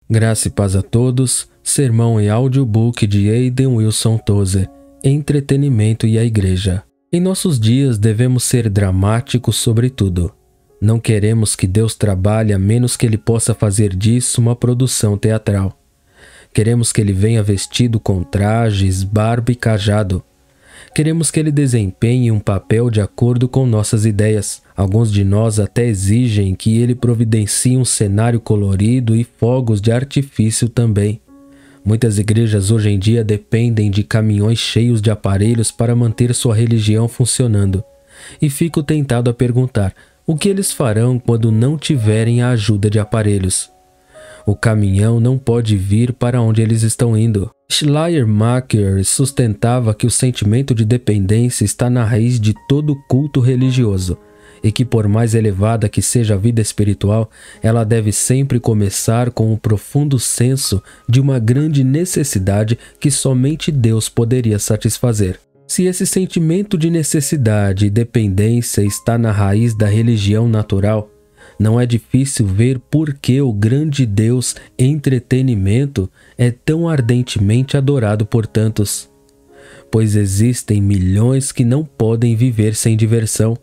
Graça e paz a todos. Sermão em audiobook de Aidan Wilson Tozer. Entretenimento e a Igreja. Em nossos dias devemos ser dramáticos sobre tudo. Não queremos que Deus trabalhe a menos que Ele possa fazer disso uma produção teatral. Queremos que Ele venha vestido com trajes, barba e cajado. Queremos que Ele desempenhe um papel de acordo com nossas ideias. Alguns de nós até exigem que Ele providencie um cenário colorido e fogos de artifício também. Muitas igrejas hoje em dia dependem de caminhões cheios de aparelhos para manter sua religião funcionando. E fico tentado a perguntar, o que eles farão quando não tiverem a ajuda de aparelhos? O caminhão não pode vir para onde eles estão indo. Schleiermacher sustentava que o sentimento de dependência está na raiz de todo culto religioso e que, por mais elevada que seja a vida espiritual, ela deve sempre começar com um profundo senso de uma grande necessidade que somente Deus poderia satisfazer. Se esse sentimento de necessidade e dependência está na raiz da religião natural, não é difícil ver por que o grande Deus entretenimento é tão ardentemente adorado por tantos. Pois existem milhões que não podem viver sem diversão.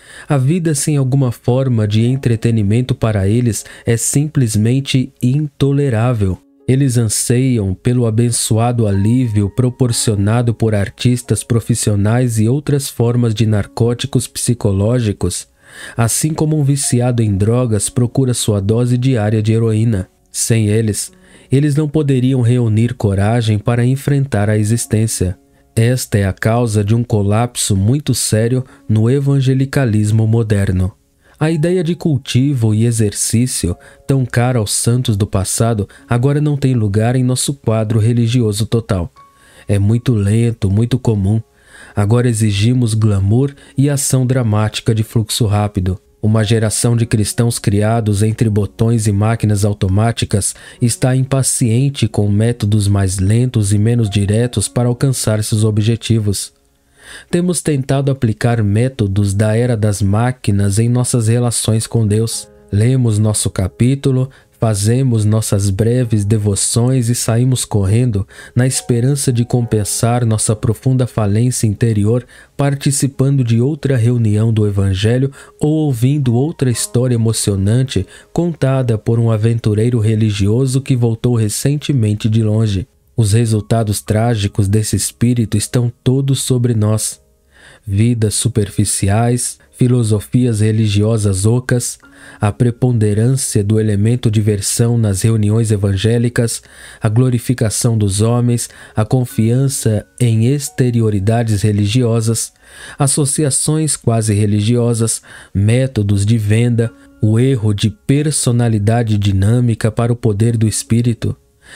A vida sem alguma forma de entretenimento para eles é simplesmente intolerável. Eles anseiam pelo abençoado alívio proporcionado por artistas profissionais e outras formas de narcóticos psicológicos, assim como um viciado em drogas procura sua dose diária de heroína. Sem eles não poderiam reunir coragem para enfrentar a existência. Esta é a causa de um colapso muito sério no evangelicalismo moderno. A ideia de cultivo e exercício, tão cara aos santos do passado, agora não tem lugar em nosso quadro religioso total. É muito lento, muito comum. Agora exigimos glamour e ação dramática de fluxo rápido. Uma geração de cristãos criados entre botões e máquinas automáticas está impaciente com métodos mais lentos e menos diretos para alcançar seus objetivos. Temos tentado aplicar métodos da era das máquinas em nossas relações com Deus. Lemos nosso capítulo, fazemos nossas breves devoções e saímos correndo na esperança de compensar nossa profunda falência interior participando de outra reunião do Evangelho ou ouvindo outra história emocionante contada por um aventureiro religioso que voltou recentemente de longe. Os resultados trágicos desse espírito estão todos sobre nós. Vidas superficiais, filosofias religiosas ocas, a preponderância do elemento diversão nas reuniões evangélicas, a glorificação dos homens, a confiança em exterioridades religiosas, associações quase religiosas, métodos de venda, o erro de personalidade dinâmica para o poder do espírito.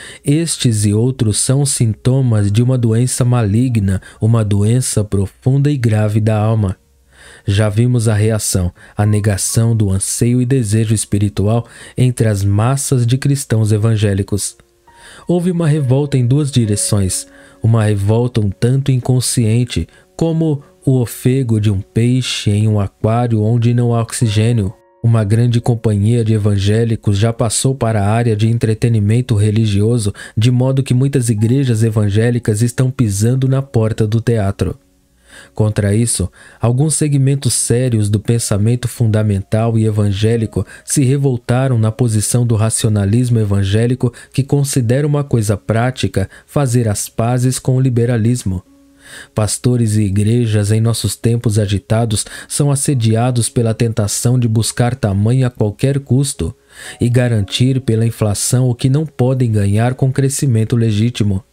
Estes e outros são sintomas de uma doença maligna, uma doença profunda e grave da alma. Já vimos a reação, a negação do anseio e desejo espiritual entre as massas de cristãos evangélicos. Houve uma revolta em duas direções, uma revolta um tanto inconsciente, como o ofego de um peixe em um aquário onde não há oxigênio. Uma grande companhia de evangélicos já passou para a área de entretenimento religioso, de modo que muitas igrejas evangélicas estão pisando na porta do teatro. Contra isso, alguns segmentos sérios do pensamento fundamental e evangélico se revoltaram na posição do racionalismo evangélico que considera uma coisa prática fazer as pazes com o liberalismo. Pastores e igrejas em nossos tempos agitados são assediados pela tentação de buscar tamanho a qualquer custo e garantir pela inflação o que não podem ganhar com crescimento legítimo.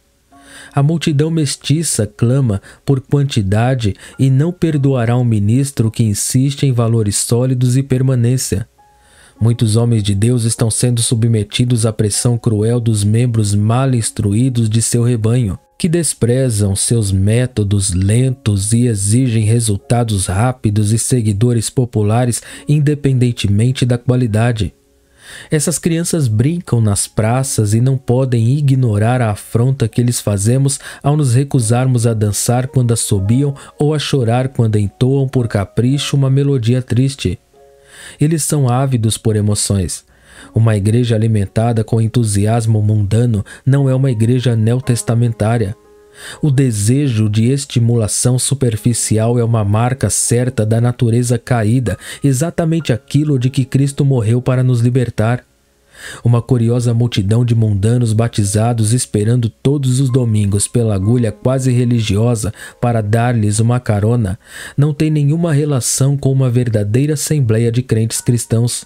A multidão mestiça clama por quantidade e não perdoará um ministro que insiste em valores sólidos e permanência. Muitos homens de Deus estão sendo submetidos à pressão cruel dos membros mal instruídos de seu rebanho, que desprezam seus métodos lentos e exigem resultados rápidos e seguidores populares independentemente da qualidade. Essas crianças brincam nas praças e não podem ignorar a afronta que lhes fazemos ao nos recusarmos a dançar quando assobiam ou a chorar quando entoam por capricho uma melodia triste. Eles são ávidos por emoções. Uma igreja alimentada com entusiasmo mundano não é uma igreja neotestamentária. O desejo de estimulação superficial é uma marca certa da natureza caída, exatamente aquilo de que Cristo morreu para nos libertar. Uma curiosa multidão de mundanos batizados esperando todos os domingos pela agulha quase religiosa para dar-lhes uma carona não tem nenhuma relação com uma verdadeira assembleia de crentes cristãos.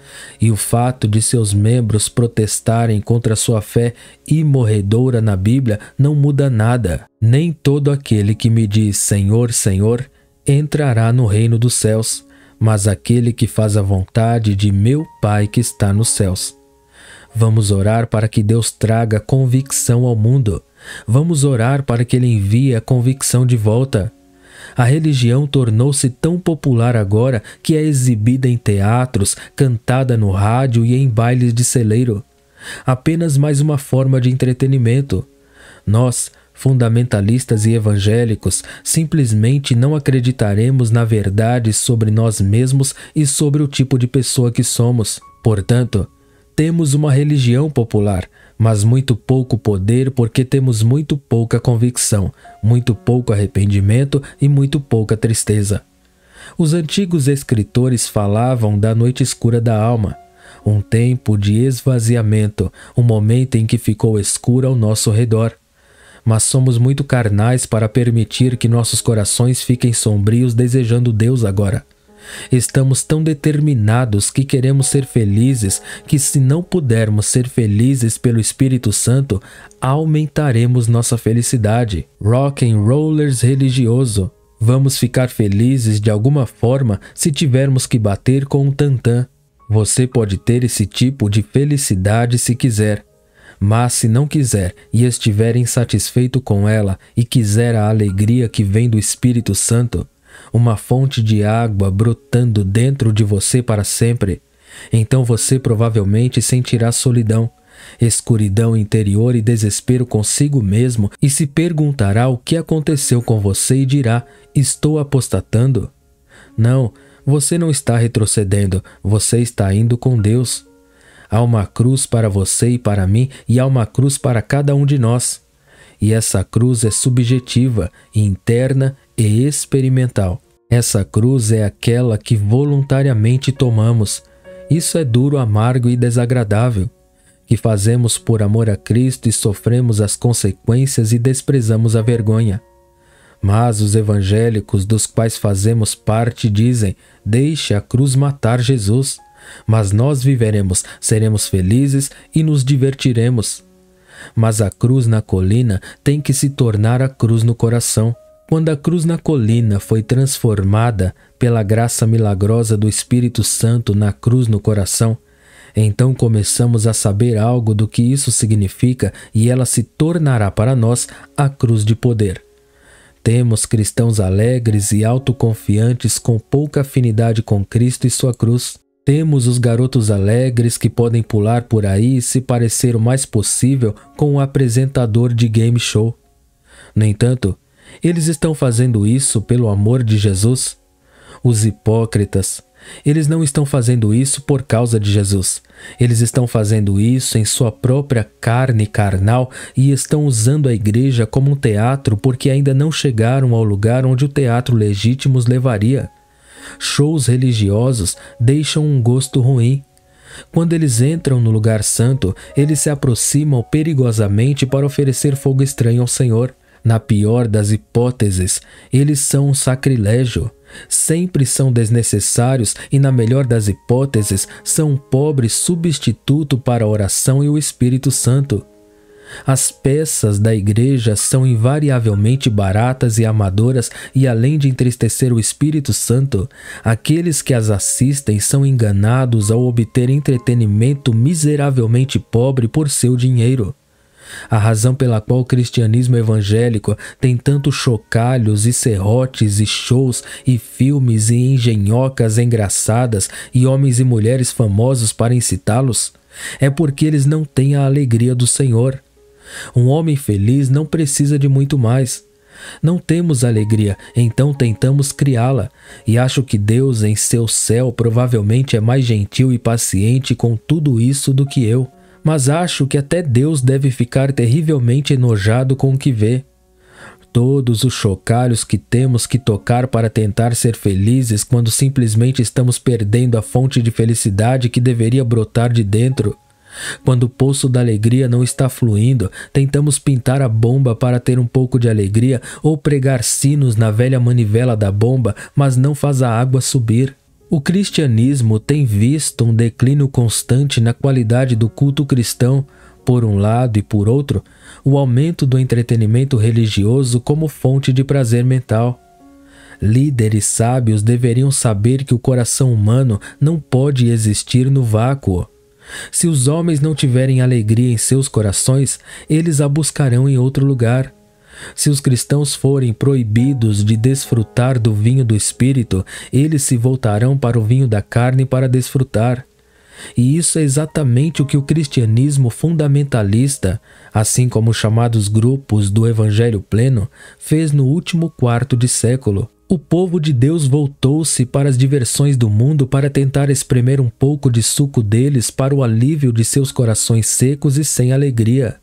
E o fato de seus membros protestarem contra sua fé imorredora na Bíblia não muda nada. Nem todo aquele que me diz Senhor, Senhor, entrará no reino dos céus, mas aquele que faz a vontade de meu Pai que está nos céus. Vamos orar para que Deus traga convicção ao mundo. Vamos orar para que Ele envie a convicção de volta. A religião tornou-se tão popular agora que é exibida em teatros, cantada no rádio e em bailes de celeiro. Apenas mais uma forma de entretenimento. Nós, fundamentalistas e evangélicos, simplesmente não acreditaremos na verdade sobre nós mesmos e sobre o tipo de pessoa que somos. Portanto, temos uma religião popular, mas muito pouco poder porque temos muito pouca convicção, muito pouco arrependimento e muito pouca tristeza. Os antigos escritores falavam da noite escura da alma, um tempo de esvaziamento, um momento em que ficou escuro ao nosso redor. Mas somos muito carnais para permitir que nossos corações fiquem sombrios desejando Deus agora. Estamos tão determinados que queremos ser felizes que, se não pudermos ser felizes pelo Espírito Santo, aumentaremos nossa felicidade. Rock and rollers religioso. Vamos ficar felizes de alguma forma se tivermos que bater com um tantã. Você pode ter esse tipo de felicidade se quiser. Mas se não quiser e estiver insatisfeito com ela e quiser a alegria que vem do Espírito Santo, uma fonte de água brotando dentro de você para sempre, então você provavelmente sentirá solidão, escuridão interior e desespero consigo mesmo e se perguntará o que aconteceu com você e dirá: estou apostatando? Não, você não está retrocedendo, você está indo com Deus. Há uma cruz para você e para mim e há uma cruz para cada um de nós. E essa cruz é subjetiva, interna e experimental. Essa cruz é aquela que voluntariamente tomamos. Isso é duro, amargo e desagradável. Que fazemos por amor a Cristo e sofremos as consequências e desprezamos a vergonha. Mas os evangélicos dos quais fazemos parte dizem: deixe a cruz matar Jesus, mas nós viveremos, seremos felizes e nos divertiremos. Mas a cruz na colina tem que se tornar a cruz no coração. Quando a cruz na colina foi transformada pela graça milagrosa do Espírito Santo na cruz no coração, então começamos a saber algo do que isso significa e ela se tornará para nós a cruz de poder. Temos cristãos alegres e autoconfiantes com pouca afinidade com Cristo e sua cruz. Temos os garotos alegres que podem pular por aí e se parecer o mais possível com o apresentador de game show. No entanto, eles estão fazendo isso pelo amor de Jesus? Os hipócritas, eles não estão fazendo isso por causa de Jesus. Eles estão fazendo isso em sua própria carne carnal e estão usando a igreja como um teatro porque ainda não chegaram ao lugar onde o teatro legítimo os levaria. Shows religiosos deixam um gosto ruim. Quando eles entram no lugar santo, eles se aproximam perigosamente para oferecer fogo estranho ao Senhor. Na pior das hipóteses, eles são um sacrilégio. Sempre são desnecessários e, na melhor das hipóteses, são um pobre substituto para a oração e o Espírito Santo. As peças da igreja são invariavelmente baratas e amadoras e, além de entristecer o Espírito Santo, aqueles que as assistem são enganados ao obter entretenimento miseravelmente pobre por seu dinheiro. A razão pela qual o cristianismo evangélico tem tantos chocalhos e serrotes e shows e filmes e engenhocas engraçadas e homens e mulheres famosos para incitá-los é porque eles não têm a alegria do Senhor. Um homem feliz não precisa de muito mais. Não temos alegria, então tentamos criá-la, e acho que Deus em seu céu provavelmente é mais gentil e paciente com tudo isso do que eu, mas acho que até Deus deve ficar terrivelmente enojado com o que vê. Todos os chocalhos que temos que tocar para tentar ser felizes quando simplesmente estamos perdendo a fonte de felicidade que deveria brotar de dentro. Quando o poço da alegria não está fluindo, tentamos pintar a bomba para ter um pouco de alegria ou pregar sinos na velha manivela da bomba, mas não faz a água subir. O cristianismo tem visto um declínio constante na qualidade do culto cristão, por um lado, e por outro, o aumento do entretenimento religioso como fonte de prazer mental. Líderes sábios deveriam saber que o coração humano não pode existir no vácuo. Se os homens não tiverem alegria em seus corações, eles a buscarão em outro lugar. Se os cristãos forem proibidos de desfrutar do vinho do Espírito, eles se voltarão para o vinho da carne para desfrutar. E isso é exatamente o que o cristianismo fundamentalista, assim como os chamados grupos do Evangelho Pleno, fez no último quarto de século. O povo de Deus voltou-se para as diversões do mundo para tentar espremer um pouco de suco deles para o alívio de seus corações secos e sem alegria.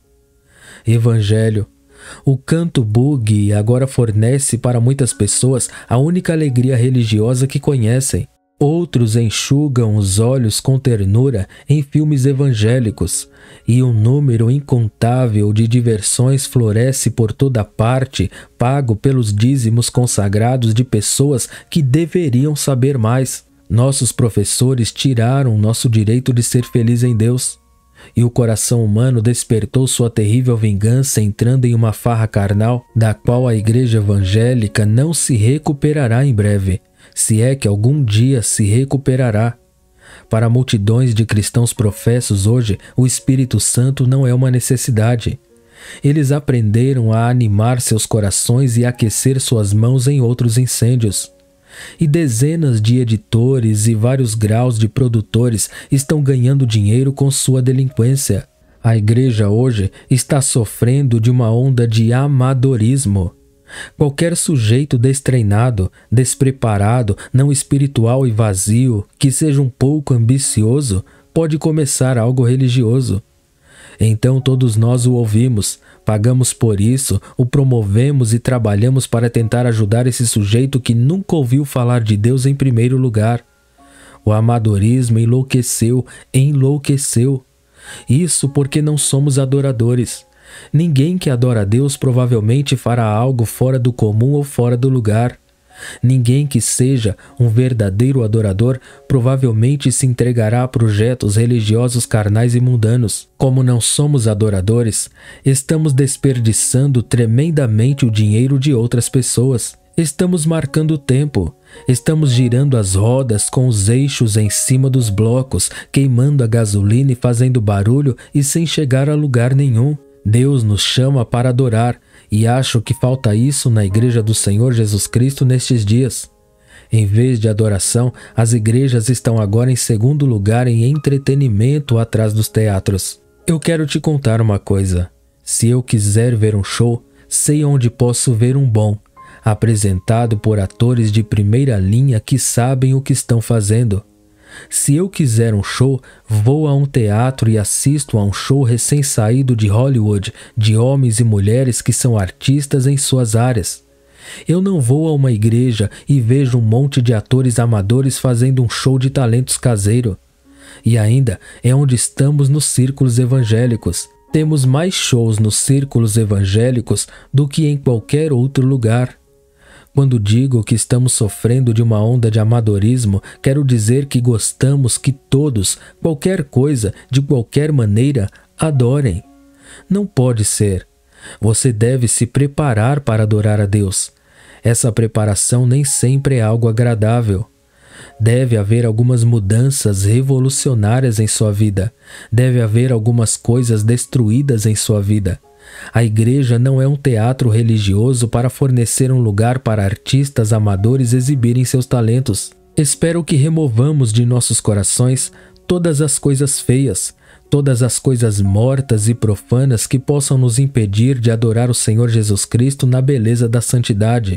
Evangelho. O canto boogie agora fornece para muitas pessoas a única alegria religiosa que conhecem. Outros enxugam os olhos com ternura em filmes evangélicos, e um número incontável de diversões floresce por toda parte, pago pelos dízimos consagrados de pessoas que deveriam saber mais. Nossos professores tiraram nosso direito de ser feliz em Deus, e o coração humano despertou sua terrível vingança entrando em uma farra carnal, da qual a igreja evangélica não se recuperará em breve, se é que algum dia se recuperará. Para multidões de cristãos professos hoje, o Espírito Santo não é uma necessidade. Eles aprenderam a animar seus corações e aquecer suas mãos em outros incêndios. E dezenas de editores e vários graus de produtores estão ganhando dinheiro com sua delinquência. A igreja hoje está sofrendo de uma onda de amadorismo. Qualquer sujeito destreinado, despreparado, não espiritual e vazio, que seja um pouco ambicioso, pode começar algo religioso. Então todos nós o ouvimos, pagamos por isso, o promovemos e trabalhamos para tentar ajudar esse sujeito que nunca ouviu falar de Deus em primeiro lugar. O amadorismo enlouqueceu. Isso porque não somos adoradores. Ninguém que adora a Deus provavelmente fará algo fora do comum ou fora do lugar. Ninguém que seja um verdadeiro adorador provavelmente se entregará a projetos religiosos carnais e mundanos. Como não somos adoradores, estamos desperdiçando tremendamente o dinheiro de outras pessoas. Estamos marcando o tempo. Estamos girando as rodas com os eixos em cima dos blocos, queimando a gasolina e fazendo barulho e sem chegar a lugar nenhum. Deus nos chama para adorar, e acho que falta isso na Igreja do Senhor Jesus Cristo nestes dias. Em vez de adoração, as igrejas estão agora em segundo lugar em entretenimento atrás dos teatros. Eu quero te contar uma coisa. Se eu quiser ver um show, sei onde posso ver um bom, apresentado por atores de primeira linha que sabem o que estão fazendo. Se eu quiser um show, vou a um teatro e assisto a um show recém-saído de Hollywood, de homens e mulheres que são artistas em suas áreas. Eu não vou a uma igreja e vejo um monte de atores amadores fazendo um show de talentos caseiro. E ainda é onde estamos nos círculos evangélicos. Temos mais shows nos círculos evangélicos do que em qualquer outro lugar. Quando digo que estamos sofrendo de uma onda de amadorismo, quero dizer que gostamos que todos, qualquer coisa, de qualquer maneira, adorem. Não pode ser. Você deve se preparar para adorar a Deus. Essa preparação nem sempre é algo agradável. Deve haver algumas mudanças revolucionárias em sua vida. Deve haver algumas coisas destruídas em sua vida. A igreja não é um teatro religioso para fornecer um lugar para artistas amadores exibirem seus talentos. Espero que removamos de nossos corações todas as coisas feias, todas as coisas mortas e profanas que possam nos impedir de adorar o Senhor Jesus Cristo na beleza da santidade.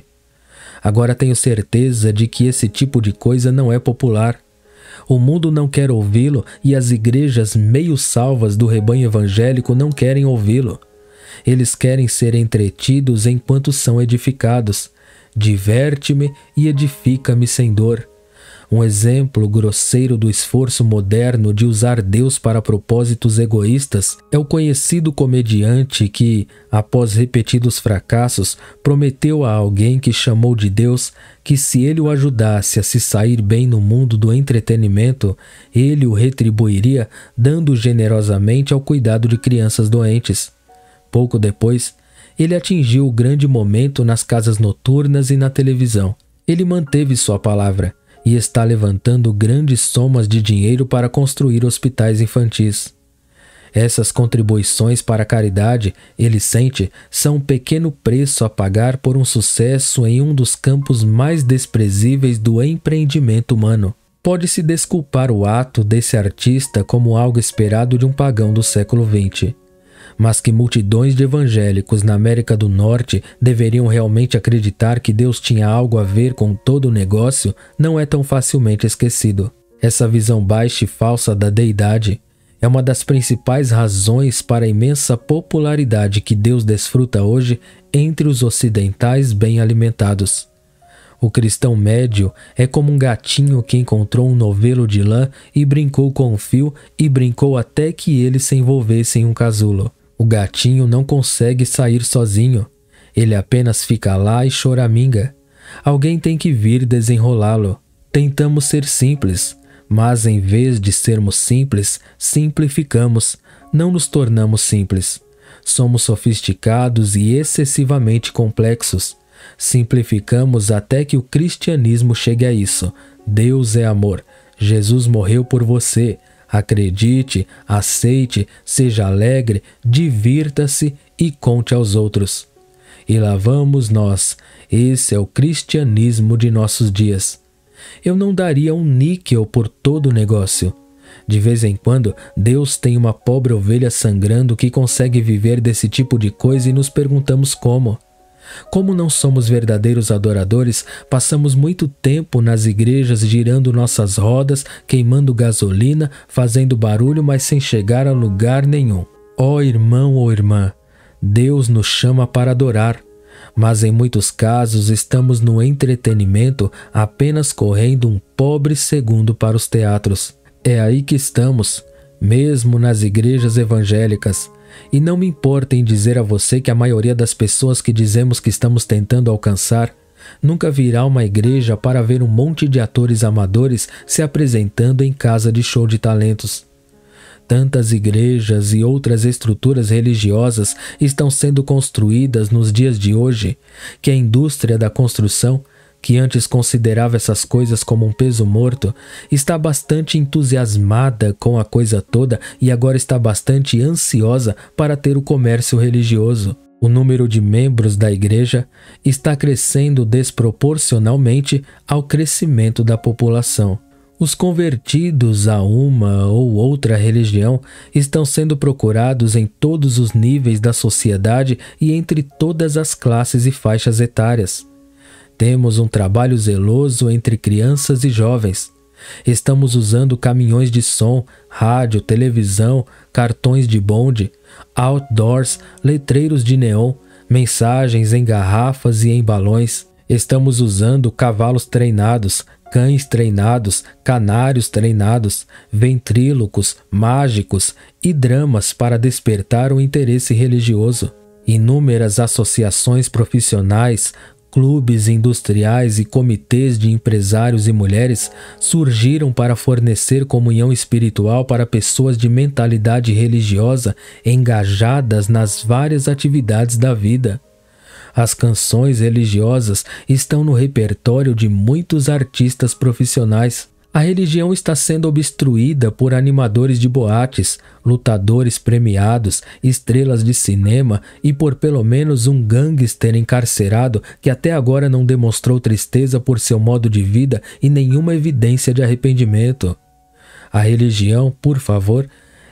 Agora tenho certeza de que esse tipo de coisa não é popular. O mundo não quer ouvi-lo e as igrejas meio salvas do rebanho evangélico não querem ouvi-lo. Eles querem ser entretidos enquanto são edificados. Diverte-me e edifica-me sem dor. Um exemplo grosseiro do esforço moderno de usar Deus para propósitos egoístas é o conhecido comediante que, após repetidos fracassos, prometeu a alguém que chamou de Deus que se ele o ajudasse a se sair bem no mundo do entretenimento, ele o retribuiria dando generosamente ao cuidado de crianças doentes. Pouco depois, ele atingiu o grande momento nas casas noturnas e na televisão. Ele manteve sua palavra e está levantando grandes somas de dinheiro para construir hospitais infantis. Essas contribuições para a caridade, ele sente, são um pequeno preço a pagar por um sucesso em um dos campos mais desprezíveis do empreendimento humano. Pode-se desculpar o ato desse artista como algo esperado de um pagão do século XX. Mas que multidões de evangélicos na América do Norte deveriam realmente acreditar que Deus tinha algo a ver com todo o negócio não é tão facilmente esquecido. Essa visão baixa e falsa da deidade é uma das principais razões para a imensa popularidade que Deus desfruta hoje entre os ocidentais bem alimentados. O cristão médio é como um gatinho que encontrou um novelo de lã e brincou com um fio e brincou até que ele se envolvesse em um casulo. O gatinho não consegue sair sozinho. Ele apenas fica lá e choraminga. Alguém tem que vir desenrolá-lo. Tentamos ser simples, mas em vez de sermos simples, simplificamos. Não nos tornamos simples. Somos sofisticados e excessivamente complexos. Simplificamos até que o cristianismo chegue a isso. Deus é amor. Jesus morreu por você. Acredite, aceite, seja alegre, divirta-se e conte aos outros. E lá vamos nós. Esse é o cristianismo de nossos dias. Eu não daria um níquel por todo o negócio. De vez em quando, Deus tem uma pobre ovelha sangrando que consegue viver desse tipo de coisa e nos perguntamos como. Como não somos verdadeiros adoradores, passamos muito tempo nas igrejas girando nossas rodas, queimando gasolina, fazendo barulho, mas sem chegar a lugar nenhum. Ó irmão ou irmã, Deus nos chama para adorar, mas em muitos casos estamos no entretenimento apenas correndo um pobre segundo para os teatros. É aí que estamos, mesmo nas igrejas evangélicas. E não me importa em dizer a você que a maioria das pessoas que dizemos que estamos tentando alcançar nunca virá uma igreja para ver um monte de atores amadores se apresentando em casa de show de talentos. Tantas igrejas e outras estruturas religiosas estão sendo construídas nos dias de hoje que a indústria da construção, que antes considerava essas coisas como um peso morto, está bastante entusiasmada com a coisa toda e agora está bastante ansiosa para ter o comércio religioso. O número de membros da igreja está crescendo desproporcionalmente ao crescimento da população. Os convertidos a uma ou outra religião estão sendo procurados em todos os níveis da sociedade e entre todas as classes e faixas etárias. Temos um trabalho zeloso entre crianças e jovens. Estamos usando caminhões de som, rádio, televisão, cartões de bonde, outdoors, letreiros de neon, mensagens em garrafas e em balões. Estamos usando cavalos treinados, cães treinados, canários treinados, ventrílocos, mágicos e dramas para despertar o interesse religioso. Inúmeras associações profissionais, clubes industriais e comitês de empresários e mulheres surgiram para fornecer comunhão espiritual para pessoas de mentalidade religiosa engajadas nas várias atividades da vida. As canções religiosas estão no repertório de muitos artistas profissionais. A religião está sendo obstruída por animadores de boates, lutadores premiados, estrelas de cinema e por pelo menos um gangster encarcerado que até agora não demonstrou tristeza por seu modo de vida e nenhuma evidência de arrependimento. A religião, por favor,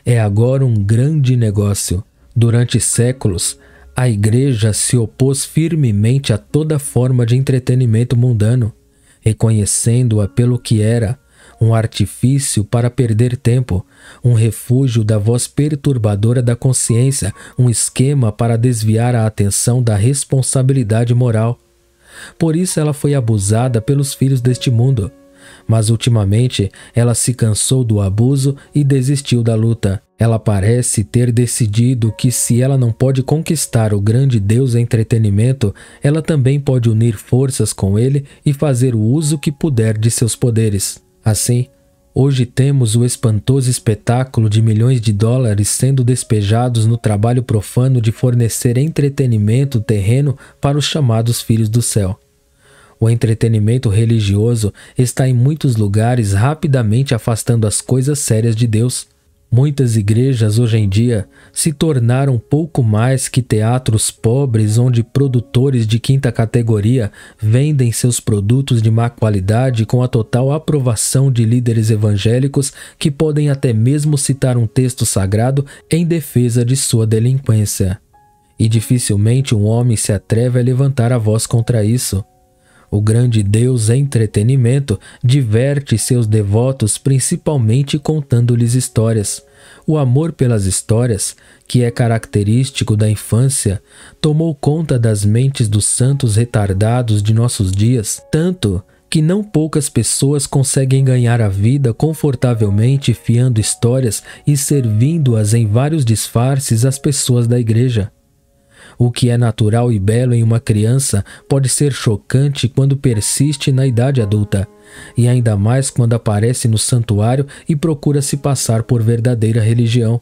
é agora um grande negócio. Durante séculos, a Igreja se opôs firmemente a toda forma de entretenimento mundano, reconhecendo-a pelo que era, um artifício para perder tempo, um refúgio da voz perturbadora da consciência, um esquema para desviar a atenção da responsabilidade moral. Por isso ela foi abusada pelos filhos deste mundo. Mas ultimamente ela se cansou do abuso e desistiu da luta. Ela parece ter decidido que se ela não pode conquistar o grande Deus entretenimento, ela também pode unir forças com ele e fazer o uso que puder de seus poderes. Assim, hoje temos o espantoso espetáculo de milhões de dólares sendo despejados no trabalho profano de fornecer entretenimento terreno para os chamados filhos do céu. O entretenimento religioso está em muitos lugares rapidamente afastando as coisas sérias de Deus. Muitas igrejas hoje em dia se tornaram pouco mais que teatros pobres onde produtores de quinta categoria vendem seus produtos de má qualidade com a total aprovação de líderes evangélicos que podem até mesmo citar um texto sagrado em defesa de sua delinquência. E dificilmente um homem se atreve a levantar a voz contra isso. O grande Deus entretenimento diverte seus devotos principalmente contando-lhes histórias. O amor pelas histórias, que é característico da infância, tomou conta das mentes dos santos retardados de nossos dias, tanto que não poucas pessoas conseguem ganhar a vida confortavelmente fiando histórias e servindo-as em vários disfarces às pessoas da igreja. O que é natural e belo em uma criança pode ser chocante quando persiste na idade adulta, e ainda mais quando aparece no santuário e procura se passar por verdadeira religião.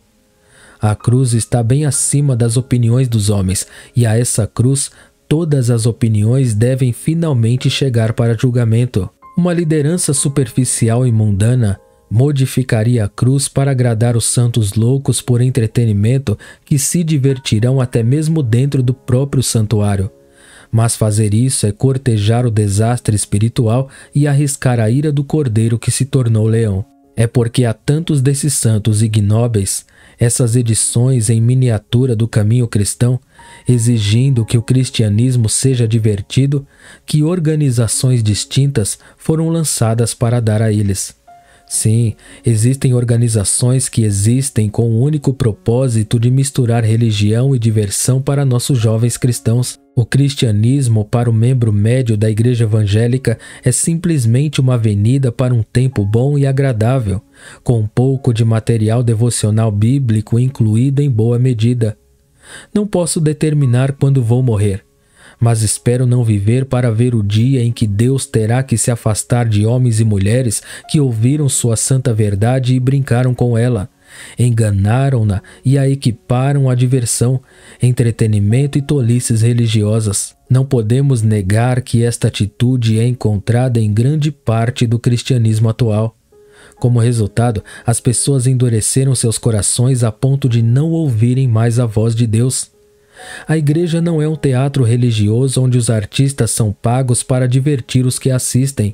A cruz está bem acima das opiniões dos homens, e a essa cruz todas as opiniões devem finalmente chegar para julgamento. Uma liderança superficial e mundana modificaria a cruz para agradar os santos loucos por entretenimento que se divertirão até mesmo dentro do próprio santuário. Mas fazer isso é cortejar o desastre espiritual e arriscar a ira do cordeiro que se tornou leão. É porque há tantos desses santos ignóbeis, essas edições em miniatura do caminho cristão, exigindo que o cristianismo seja divertido, que organizações distintas foram lançadas para dar a eles. Sim, existem organizações que existem com o único propósito de misturar religião e diversão para nossos jovens cristãos. O cristianismo para o membro médio da igreja evangélica é simplesmente uma avenida para um tempo bom e agradável, com um pouco de material devocional bíblico incluído em boa medida. Não posso determinar quando vou morrer, mas espero não viver para ver o dia em que Deus terá que se afastar de homens e mulheres que ouviram sua santa verdade e brincaram com ela, enganaram-na e a equiparam à diversão, entretenimento e tolices religiosas. Não podemos negar que esta atitude é encontrada em grande parte do cristianismo atual. Como resultado, as pessoas endureceram seus corações a ponto de não ouvirem mais a voz de Deus. A igreja não é um teatro religioso onde os artistas são pagos para divertir os que assistem.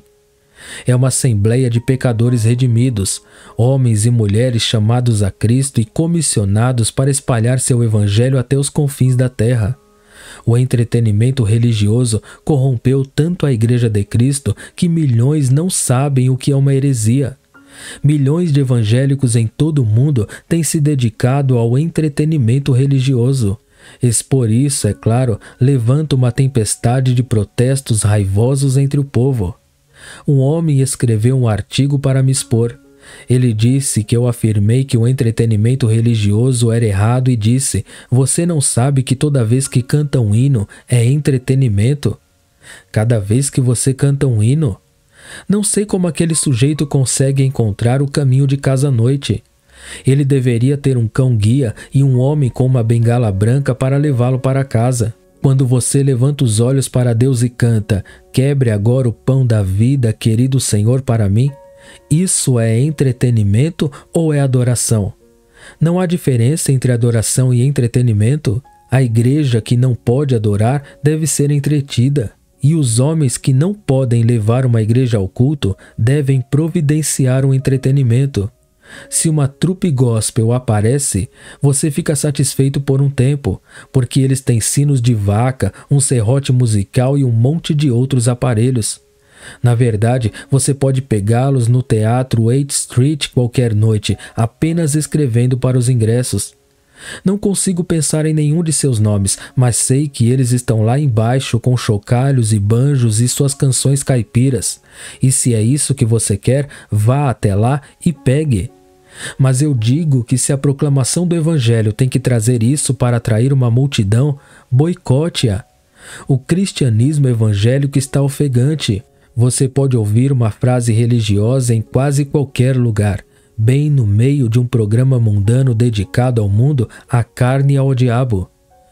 É uma assembleia de pecadores redimidos, homens e mulheres chamados a Cristo e comissionados para espalhar seu evangelho até os confins da terra. O entretenimento religioso corrompeu tanto a Igreja de Cristo que milhões não sabem o que é uma heresia. Milhões de evangélicos em todo o mundo têm se dedicado ao entretenimento religioso. Expor isso, é claro, levanta uma tempestade de protestos raivosos entre o povo. Um homem escreveu um artigo para me expor. Ele disse que eu afirmei que o entretenimento religioso era errado e disse: "Você não sabe que toda vez que canta um hino é entretenimento? Cada vez que você canta um hino? Não sei como aquele sujeito consegue encontrar o caminho de casa à noite. Ele deveria ter um cão-guia e um homem com uma bengala branca para levá-lo para casa. Quando você levanta os olhos para Deus e canta: "Quebre agora o pão da vida, querido Senhor, para mim", isso é entretenimento ou é adoração? Não há diferença entre adoração e entretenimento. A igreja que não pode adorar deve ser entretida. E os homens que não podem levar uma igreja ao culto devem providenciar um entretenimento. Se uma trupe gospel aparece, você fica satisfeito por um tempo, porque eles têm sinos de vaca, um serrote musical e um monte de outros aparelhos. Na verdade, você pode pegá-los no teatro 8th Street qualquer noite, apenas escrevendo para os ingressos. Não consigo pensar em nenhum de seus nomes, mas sei que eles estão lá embaixo com chocalhos e banjos e suas canções caipiras. E se é isso que você quer, vá até lá e pegue. Mas eu digo que se a proclamação do Evangelho tem que trazer isso para atrair uma multidão, boicote-a. O cristianismo evangélico está ofegante. Você pode ouvir uma frase religiosa em quase qualquer lugar, bem no meio de um programa mundano dedicado ao mundo, à carne e ao diabo.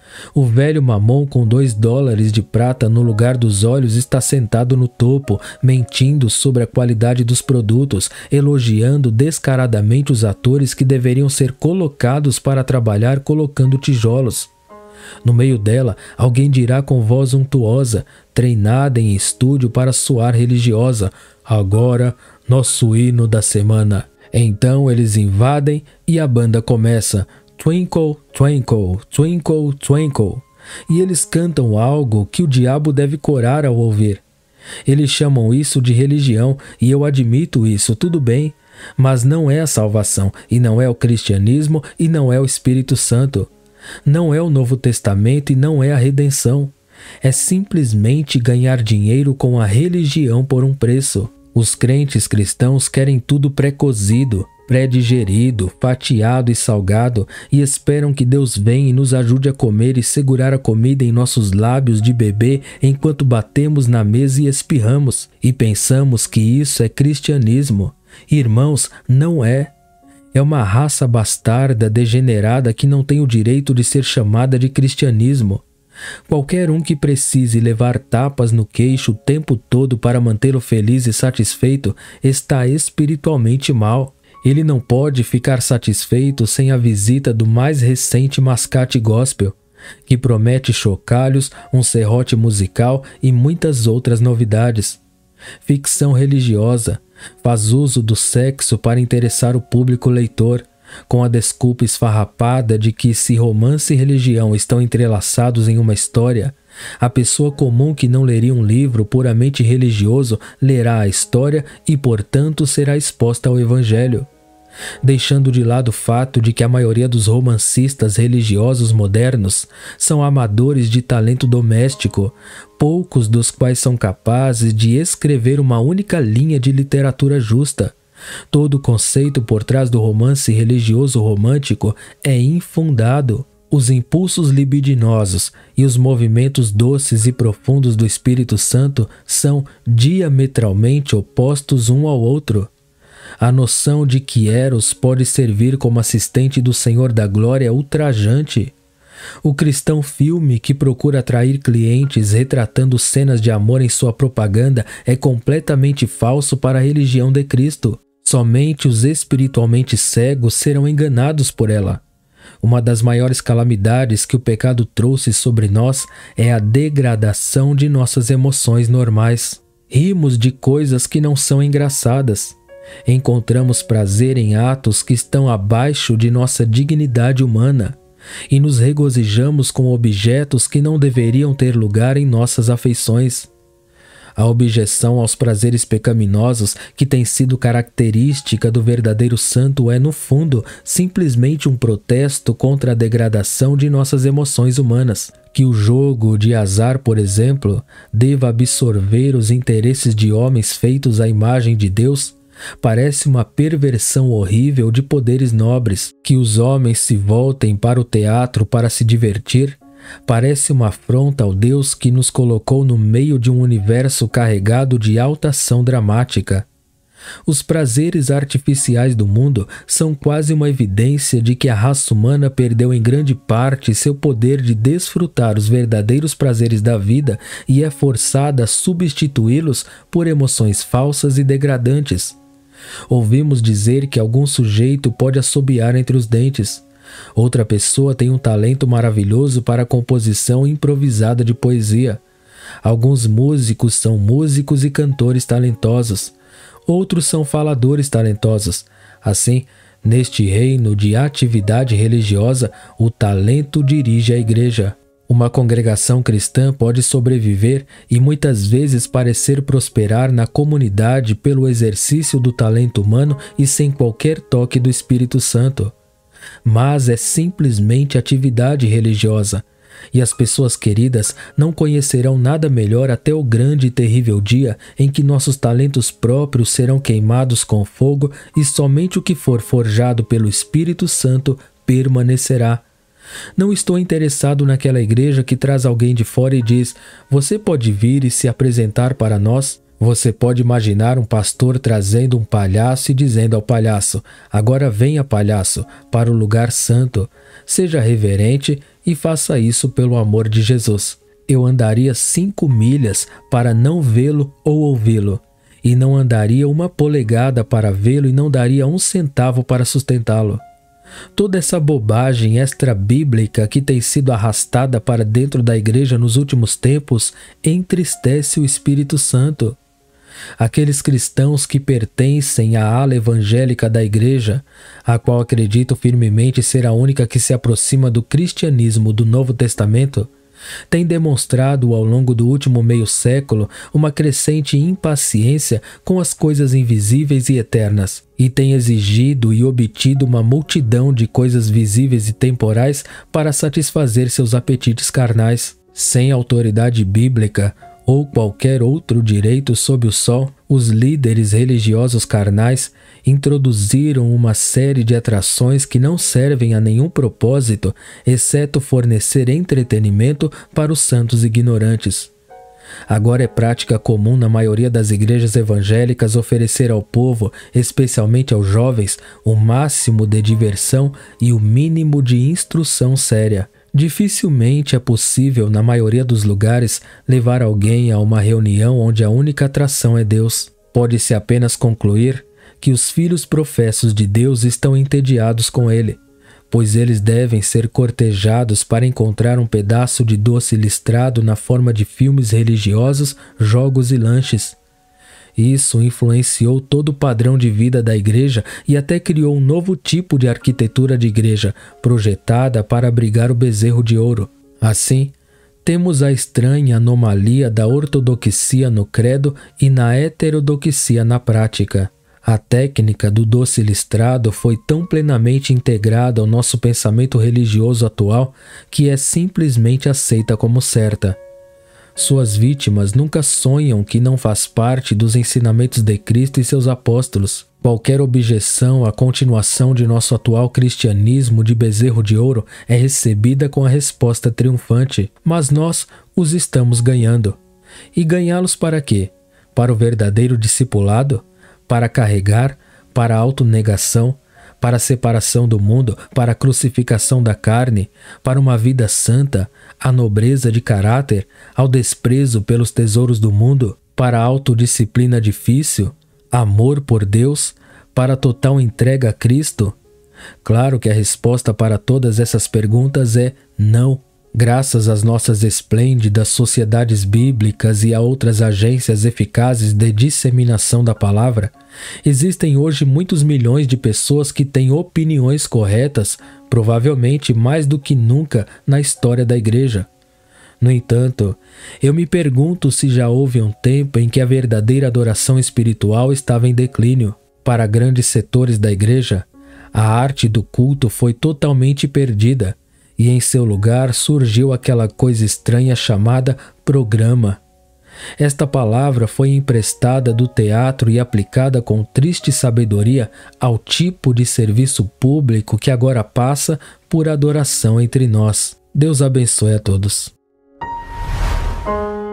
O velho mamon com $2 de prata no lugar dos olhos está sentado no topo, mentindo sobre a qualidade dos produtos, elogiando descaradamente os atores que deveriam ser colocados para trabalhar colocando tijolos. No meio dela, alguém dirá com voz untuosa, treinada em estúdio para soar religiosa: agora, nosso hino da semana. Então eles invadem e a banda começa: Twinkle, twinkle, twinkle, twinkle. E eles cantam algo que o diabo deve corar ao ouvir. Eles chamam isso de religião e eu admito isso, tudo bem. Mas não é a salvação, e não é o cristianismo, e não é o Espírito Santo. Não é o Novo Testamento e não é a redenção. É simplesmente ganhar dinheiro com a religião por um preço. Os crentes cristãos querem tudo pré-cozido, pré-digerido, fatiado e salgado e esperam que Deus venha e nos ajude a comer e segurar a comida em nossos lábios de bebê enquanto batemos na mesa e espirramos. E pensamos que isso é cristianismo. Irmãos, não é. É uma raça bastarda, degenerada que não tem o direito de ser chamada de cristianismo. Qualquer um que precise levar tapas no queixo o tempo todo para mantê-lo feliz e satisfeito está espiritualmente mal. Ele não pode ficar satisfeito sem a visita do mais recente mascate gospel, que promete chocalhos, um serrote musical e muitas outras novidades. Ficção religiosa, faz uso do sexo para interessar o público leitor, com a desculpa esfarrapada de que se romance e religião estão entrelaçados em uma história, a pessoa comum que não leria um livro puramente religioso lerá a história e, portanto, será exposta ao Evangelho. Deixando de lado o fato de que a maioria dos romancistas religiosos modernos são amadores de talento doméstico, poucos dos quais são capazes de escrever uma única linha de literatura justa. Todo o conceito por trás do romance religioso romântico é infundado. Os impulsos libidinosos e os movimentos doces e profundos do Espírito Santo são diametralmente opostos um ao outro. A noção de que Eros pode servir como assistente do Senhor da Glória é ultrajante. O cristão filme que procura atrair clientes retratando cenas de amor em sua propaganda é completamente falso para a religião de Cristo. Somente os espiritualmente cegos serão enganados por ela. Uma das maiores calamidades que o pecado trouxe sobre nós é a degradação de nossas emoções normais. Rimos de coisas que não são engraçadas. Encontramos prazer em atos que estão abaixo de nossa dignidade humana e nos regozijamos com objetos que não deveriam ter lugar em nossas afeições. A objeção aos prazeres pecaminosos que tem sido característica do verdadeiro santo é, no fundo, simplesmente um protesto contra a degradação de nossas emoções humanas. Que o jogo de azar, por exemplo, deva absorver os interesses de homens feitos à imagem de Deus, parece uma perversão horrível de poderes nobres. Que os homens se voltem para o teatro para se divertir, parece uma afronta ao Deus que nos colocou no meio de um universo carregado de alta ação dramática. Os prazeres artificiais do mundo são quase uma evidência de que a raça humana perdeu em grande parte seu poder de desfrutar os verdadeiros prazeres da vida e é forçada a substituí-los por emoções falsas e degradantes. Ouvimos dizer que algum sujeito pode assobiar entre os dentes. Outra pessoa tem um talento maravilhoso para a composição improvisada de poesia. Alguns músicos são músicos e cantores talentosos. Outros são faladores talentosos. Assim, Neste reino de atividade religiosa, o talento dirige a igreja. Uma congregação cristã pode sobreviver e muitas vezes parecer prosperar na comunidade pelo exercício do talento humano e sem qualquer toque do Espírito Santo. Mas é simplesmente atividade religiosa. E as pessoas queridas não conhecerão nada melhor até o grande e terrível dia em que nossos talentos próprios serão queimados com fogo e somente o que for forjado pelo Espírito Santo permanecerá. Não estou interessado naquela igreja que traz alguém de fora e diz: você pode vir e se apresentar para nós? Você pode imaginar um pastor trazendo um palhaço e dizendo ao palhaço: agora venha, palhaço, para o lugar santo. Seja reverente e faça isso pelo amor de Jesus. Eu andaria 5 milhas para não vê-lo ou ouvi-lo, e não andaria 1 polegada para vê-lo e não daria 1 centavo para sustentá-lo. Toda essa bobagem extra-bíblica que tem sido arrastada para dentro da igreja nos últimos tempos entristece o Espírito Santo. Aqueles cristãos que pertencem à ala evangélica da igreja, a qual acredito firmemente ser a única que se aproxima do cristianismo do Novo Testamento, têm demonstrado ao longo do último meio século uma crescente impaciência com as coisas invisíveis e eternas, e têm exigido e obtido uma multidão de coisas visíveis e temporais para satisfazer seus apetites carnais. Sem autoridade bíblica ou qualquer outro direito sob o sol, os líderes religiosos carnais introduziram uma série de atrações que não servem a nenhum propósito, exceto fornecer entretenimento para os santos ignorantes. Agora é prática comum na maioria das igrejas evangélicas oferecer ao povo, especialmente aos jovens, o máximo de diversão e o mínimo de instrução séria. Dificilmente é possível, na maioria dos lugares, levar alguém a uma reunião onde a única atração é Deus. Pode-se apenas concluir que os filhos professos de Deus estão entediados com ele, pois eles devem ser cortejados para encontrar um pedaço de doce listrado na forma de filmes religiosos, jogos e lanches. Isso influenciou todo o padrão de vida da igreja e até criou um novo tipo de arquitetura de igreja, projetada para abrigar o bezerro de ouro. Assim, temos a estranha anomalia da ortodoxia no credo e na heterodoxia na prática. A técnica do doce listrado foi tão plenamente integrada ao nosso pensamento religioso atual que é simplesmente aceita como certa. Suas vítimas nunca sonham que não faz parte dos ensinamentos de Cristo e seus apóstolos. Qualquer objeção à continuação de nosso atual cristianismo de bezerro de ouro é recebida com a resposta triunfante: mas nós os estamos ganhando. E ganhá-los para quê? Para o verdadeiro discipulado? Para carregar? Para a autonegação? Para a separação do mundo? Para a crucificação da carne? Para uma vida santa? À nobreza de caráter? Ao desprezo pelos tesouros do mundo? Para a autodisciplina difícil? Amor por Deus? Para a total entrega a Cristo? Claro que a resposta para todas essas perguntas é não. Graças às nossas esplêndidas sociedades bíblicas e a outras agências eficazes de disseminação da palavra, existem hoje muitos milhões de pessoas que têm opiniões corretas, provavelmente mais do que nunca na história da igreja. No entanto, eu me pergunto se já houve um tempo em que a verdadeira adoração espiritual estava em declínio. Para grandes setores da igreja, a arte do culto foi totalmente perdida. E em seu lugar surgiu aquela coisa estranha chamada programa. Esta palavra foi emprestada do teatro e aplicada com triste sabedoria ao tipo de serviço público que agora passa por adoração entre nós. Deus abençoe a todos.